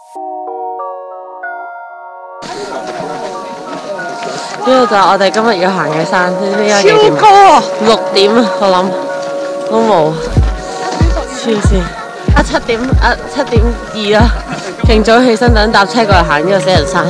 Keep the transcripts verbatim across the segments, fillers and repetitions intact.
呢度就係我哋今日要行嘅山，呢啲有幾點？ 超高啊！ 六點啊，我諗都冇。黐線！啊七點啊七點二啊，勁早起身等搭車過嚟行呢個死人山。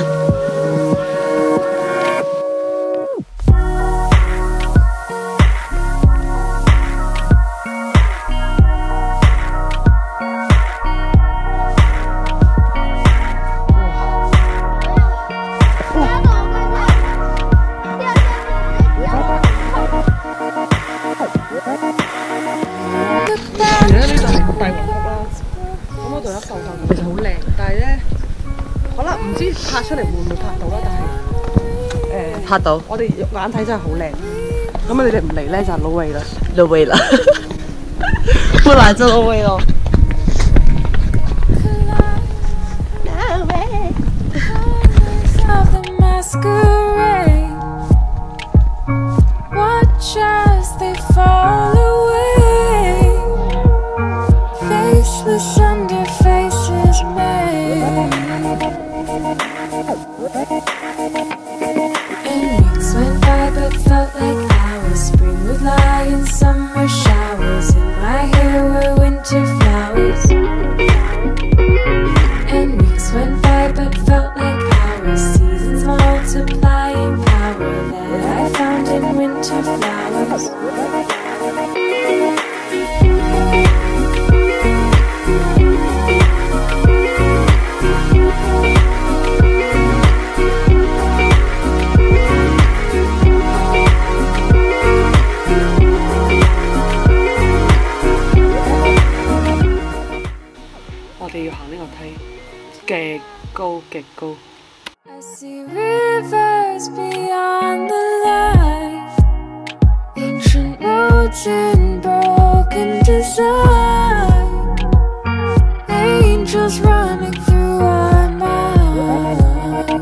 其實好靚，但係咧，可能唔知拍出嚟會唔會拍到啦。但係誒、呃、 拍到， 我哋肉眼睇真係好靚。咁你哋唔嚟咧就 no way 啦 ，no way 啦，不來就 no way 咯。 我哋要行呢個梯，極高極高。 I see rivers beyond the light, ancient roads in broken design, angels running through our minds.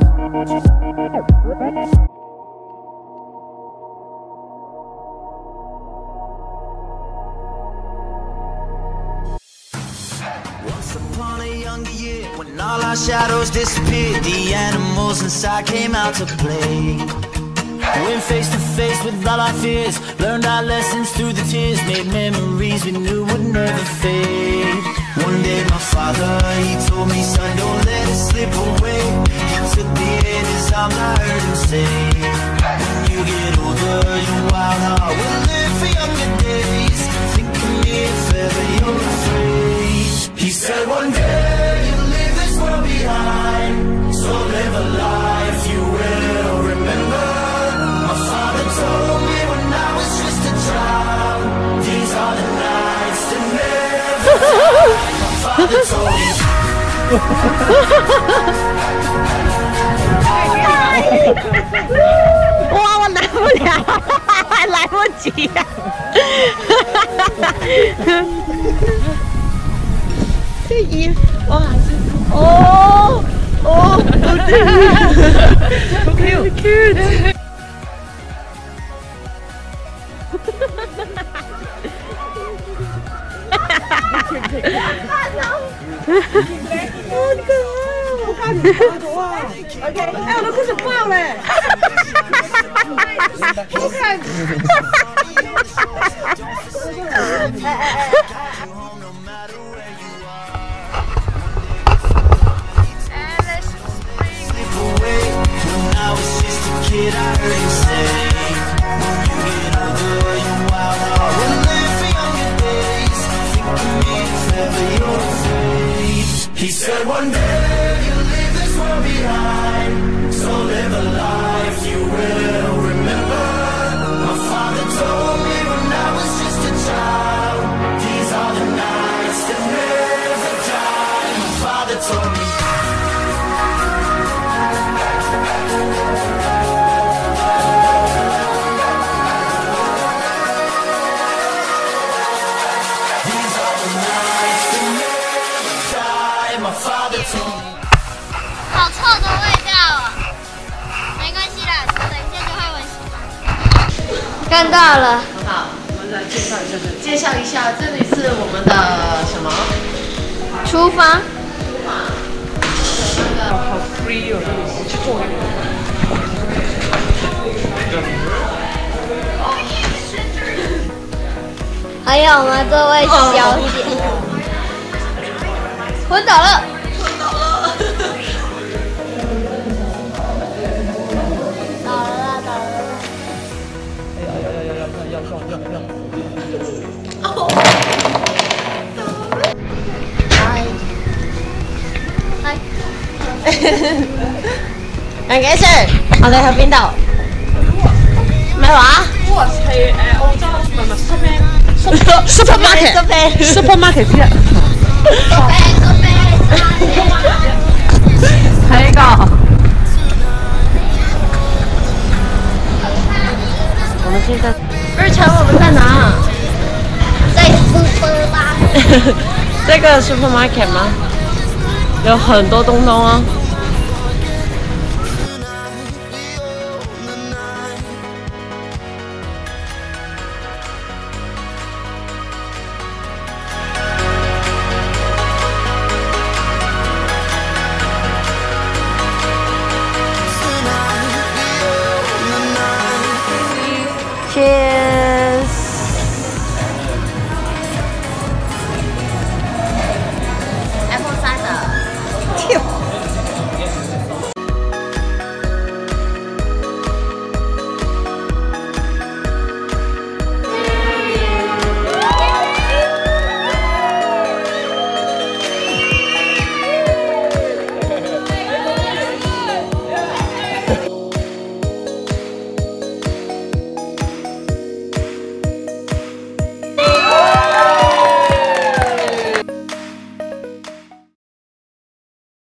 Once upon a younger year, when all our shadows disappeared, the animals inside came out to play. Went face to face with all our fears, learned our lessons through the tears, made memories we knew would never fade. One day my father, he told me, son, don't let it slip away. He took me in his arms, I heard him say, when you get older, your wild heart will live for younger days. Think of me if ever you're afraid. He said one day you'll leave this world behind, so live a life you will remember. My father told me when I was just a child, these are the nights that never die. My father told me. 哇！我來不了，來不及啊！這衣哇！哦哦，好 cute cute。 我怕你爆咗啊 ！OK， 哎，我都開始爆咧！好看。 Kid, I heard you say, when you get older, your wild heart will live for younger days. Think of me if ever you're afraid. He said one day you'll leave this world behind, so live a life you will remember. My father told me when I was just a child, these are the nights that never die. My father told me. My father told me. 好臭的味道啊！没关系啦，等一下就会闻喜欢。看到了。 好，我们来介绍一下这里。介绍一下，这里是我们的什么？ 厨房。 厨房。 free 我这里我去做一个。 还有吗，这位小姐？昏倒了。昏倒了。倒了啦，倒了啦。 哎呀呀呀呀呀呀呀呀呀！ 哦。嗨。嗨。 楊幾歲？我哋去邊度？咩話？ 我係誒澳洲，唔係唔係 supermarket supermarket supermarket 之一。 睇呢個。我們現在日常我們在哪？ 在 supermarket。 這個 supermarket 嗎？有很多東東啊。